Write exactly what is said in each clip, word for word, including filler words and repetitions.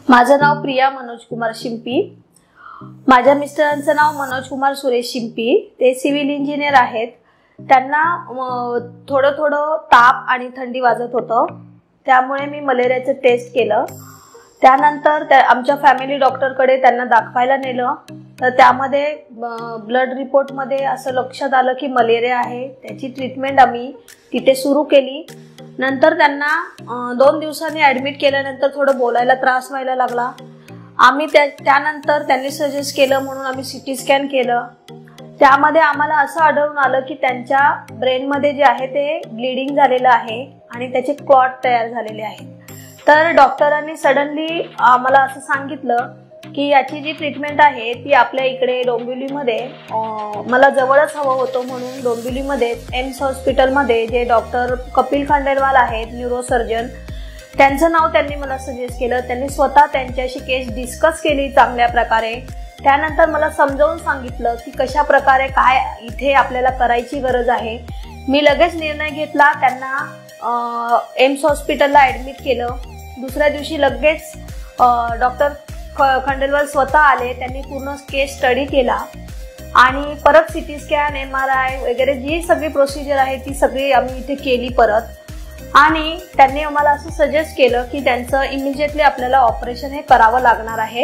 माझं नाव प्रिया मनोज कुमार शिंपी। माझ्या मिस्टरांचं नाव मनोज कुमार सुरेश शिंपी। ते सिव्हिल इंजिनियर आहेत। त्यांना थोडं थोडं ताप आणि थंडी वाजत होतं, त्यामुळे मी मलेरियाचं टेस्ट केलं। त्यानंतर आमच्या फॅमिली डॉक्टरकडे त्यांना दाखवायला नेलं, तर त्यामध्ये ब्लड रिपोर्ट मध्ये असं लक्षात आलं की मलेरिया आहे। त्याची ट्रीटमेंट आम्ही तिथे सुरू केली। नंतर त्यांना दोन दिवसांनी ऍडमिट केल्यानंतर थोडं बोलायला त्रास व्हायला लागला। आम्ही त्यानंतर त्यांनी सजेस्ट केलं म्हणून आम्ही सीटी स्कॅन केलं। त्यामध्ये आम्हाला असं आढळून आलं की त्यांच्या ब्रेन मध्ये जे आहे ते ब्लीडिंग झालेलं आहे आणि त्याचे क्लॉट तयार झालेले आहेत। तर डॉक्टरांनी सडनली आम्हाला असं सांगितलं की याची जी ट्रीटमेंट आहे ती आपल्या इकडे डोंबिवलीमध्ये, मला जवळच हवं होतं म्हणून डोंबिवलीमध्ये एम्स हॉस्पिटलमध्ये जे डॉक्टर कपिल खंडेलवाल आहेत, न्यूरोसर्जन, त्यांचं नाव त्यांनी मला सजेस्ट केलं। त्यांनी स्वतः त्यांच्याशी केस डिस्कस केली चांगल्या प्रकारे। त्यानंतर मला समजावून सांगितलं की कशा प्रकारे काय इथे आपल्याला करायची गरज आहे। मी लगेच निर्णय घेतला, त्यांना एम्स हॉस्पिटलला ऍडमिट केलं। दुसऱ्या दिवशी लगेच डॉक्टर खंडेलवाल स्वतः आले। त्यांनी पूर्ण केस स्टडी केला आणि परत CT scan, M R I वगैरे जी सगळी प्रोसिजर आहे ती सगळी आम्ही इथे केली परत। आणि त्यांनी आम्हाला असं सजेस्ट केलं की त्यांचं इमिजिएटली आपल्याला ऑपरेशन हे करावं लागणार आहे।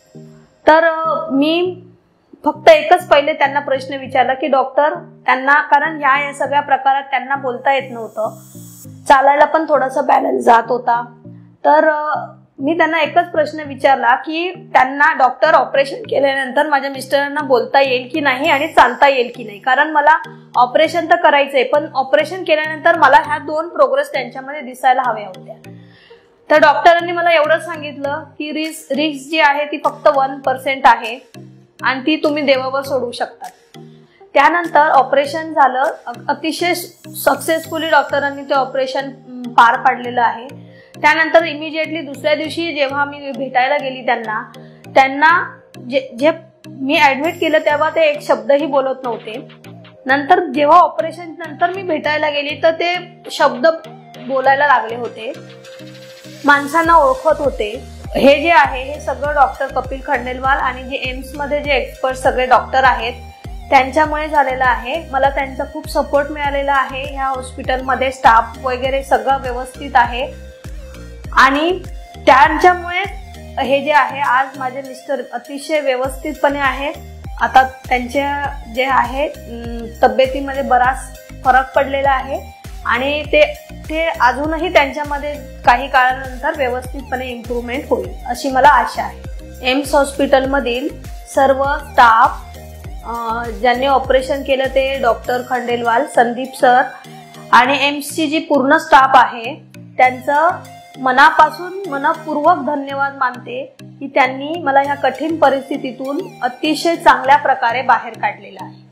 तर मी फक्त एकच पहिले त्यांना प्रश्न विचारला की डॉक्टर, त्यांना कारण ह्या या सगळ्या प्रकारात त्यांना बोलता येत नव्हतं, चालायला पण थोडासा बॅलन्स जात होता। तर मी त्यांना एकच प्रश्न विचारला की त्यांना डॉक्टर ऑपरेशन केल्यानंतर माझ्या मिस्टरांना बोलता येईल की नाही आणि चालता येईल की नाही, कारण मला ऑपरेशन तर करायचंय पण ऑपरेशन केल्यानंतर मला ह्या दोन प्रोग्रेस त्यांच्यामध्ये दिसायला हव्या होत्या। तर डॉक्टरांनी मला एवढं सांगितलं की रिस्क रिस्क जी आहे ती फक्त वन पर्सेंट आहे आणि ती तुम्ही देवावर सोडू शकता। त्यानंतर ऑपरेशन झालं, अतिशय सक्सेसफुली डॉक्टरांनी ते ऑपरेशन पार पाडलेलं आहे। त्यानंतर इमिजिएटली दुसऱ्या दिवशी जेव्हा मी भेटायला गेली त्यांना त्यांना जे जे मी ऍडमिट केलं तेव्हा ते एक शब्दही बोलत नव्हते। नंतर जेव्हा ऑपरेशन नंतर मी भेटायला गेली तर ते शब्द बोलायला लागले होते, माणसांना ओळखत होते। हे जे आहे हे सगळं डॉक्टर कपिल खंडेलवाल आणि जे एम्स मध्ये जे एक्सपर्ट सगळे डॉक्टर आहेत त्यांच्यामुळे झालेलं आहे। मला त्यांचा खूप सपोर्ट मिळालेला आहे। ह्या हॉस्पिटलमध्ये स्टाफ वगैरे सगळं व्यवस्थित आहे आणि त्यांच्यामुळे हे जे आहे आज माझे मिस्टर अतिशय व्यवस्थितपणे आहेत। आता त्यांच्या जे आहे तब्येतीमध्ये बराच फरक पडलेला आहे आणि ते ते अजूनही त्यांच्यामध्ये काही काळानंतर व्यवस्थितपणे इम्प्रूव्हमेंट होईल अशी मला आशा आहे। एम्स हॉस्पिटलमधील सर्व स्टाफ, ज्यांनी ऑपरेशन केलं ते डॉक्टर खंडेलवाल, संदीप सर आणि एम्सची जी पूर्ण स्टाफ आहे त्यांचं मनापासून मनपूर्वक धन्यवाद मानते की त्यांनी मला ह्या कठीण परिस्थितीतून अतिशय चांगल्या प्रकारे बाहेर काढलेलं आहे।